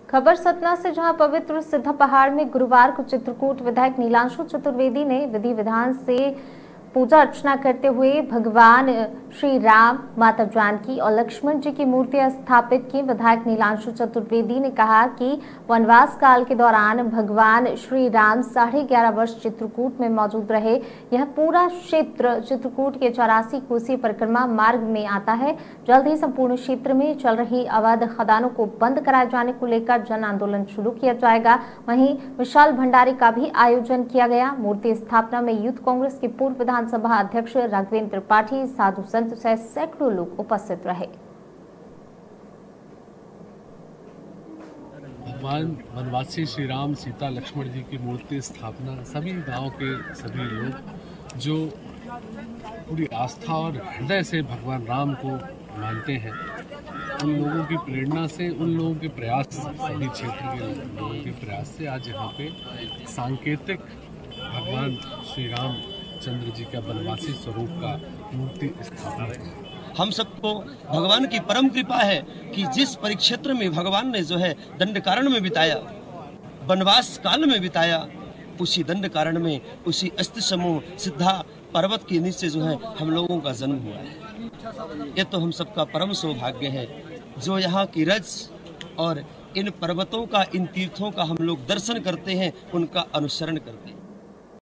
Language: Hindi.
खबर सतना से, जहां पवित्र सिद्धा पहाड़ में गुरुवार को चित्रकूट विधायक नीलांशु चतुर्वेदी ने विधि विधान से पूजा अर्चना करते हुए भगवान श्री राम, माता जानकी और लक्ष्मण जी की मूर्तियां स्थापित की। विधायक नीलांशु चतुर्वेदी ने कहा कि वनवास काल के दौरान भगवान श्री राम 11.5 वर्ष चित्रकूट में मौजूद रहे। यह पूरा क्षेत्र चित्रकूट के 84 कोसी परिक्रमा मार्ग में आता है। जल्द ही संपूर्ण क्षेत्र में चल रही अवैध खदानों को बंद कराए जाने को लेकर जन आंदोलन शुरू किया जाएगा। वहीं विशाल भंडारे का भी आयोजन किया गया। मूर्ति स्थापना में यूथ कांग्रेस के पूर्व विधानसभा अध्यक्ष राघवेंद्र त्रिपाठी, साधु संत सहित सैकड़ों लोग उपस्थित रहे। भगवान वनवासी श्री राम, सीता, लक्ष्मण जी की मूर्ति स्थापना सभी गांव के सभी लोग जो पूरी आस्था और हृदय से भगवान राम को मानते हैं, उन लोगों की प्रेरणा से, उन लोगों के प्रयास, सभी क्षेत्र के लोगों के प्रयास से आज यहाँ पे सांकेतिक भगवान श्री राम चंद्र जी का वनवासी स्वरूप का मूर्ति स्थापना है। हम सबको भगवान की परम कृपा है कि जिस परिक्षेत्र में भगवान ने जो है दंडकारण्य में बिताया, वनवास काल में बिताया, उसी दंडकारण्य में, उसी अस्ति समूह सिद्धा पर्वत के नीचे जो है हम लोगों का जन्म हुआ है। ये तो हम सबका परम सौभाग्य है जो यहाँ की रज और इन पर्वतों का, इन तीर्थों का हम लोग दर्शन करते हैं, उनका अनुसरण करते हैं।